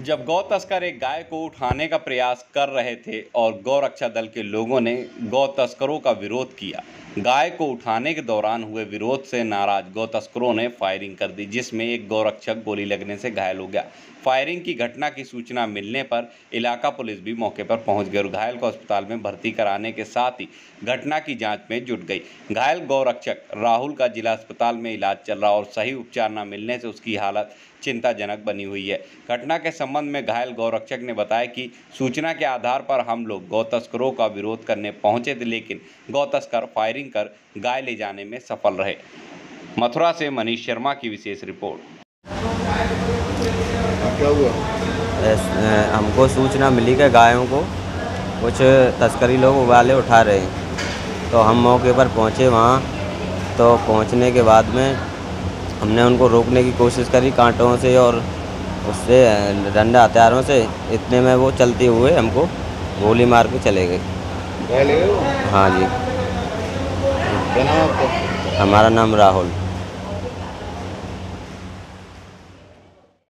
जब गौ तस्कर एक गाय को उठाने का प्रयास कर रहे थे और गौ रक्षा दल के लोगों ने गौ तस्करों का विरोध किया। गाय को उठाने के दौरान हुए विरोध से नाराज गौ तस्करों ने फायरिंग कर दी, जिसमें एक गौरक्षक गोली लगने से घायल हो गया। फायरिंग की घटना की सूचना मिलने पर इलाका पुलिस भी मौके पर पहुंच गई और घायल को अस्पताल में भर्ती कराने के साथ ही घटना की जांच में जुट गई। घायल गौरक्षक राहुल का जिला अस्पताल में इलाज चल रहा और सही उपचार न मिलने से उसकी हालत चिंताजनक बनी हुई है। घटना के संबंध में घायल गौरक्षक ने बताया कि सूचना के आधार पर हम लोग गौ तस्करों का विरोध करने पहुंचे थे, लेकिन गौ तस्कर फायरिंग कर गाय ले जाने में सफल रहे। मथुरा से मनीष शर्मा की विशेष रिपोर्ट। क्या हुआ? हमको सूचना मिली कि गायों को कुछ तस्करी लोग वाले उठा रहे हैं, तो हम मौके पर पहुंचे। वहां तो पहुंचने के बाद में हमने उनको रोकने की कोशिश करी कांटों से और उससे डंडा हथियारों से। इतने में वो चलते हुए हमको गोली मार के चले गए। घायल है वो? हाँ जी। क्या नाम है आपका? हमारा नाम राहुल।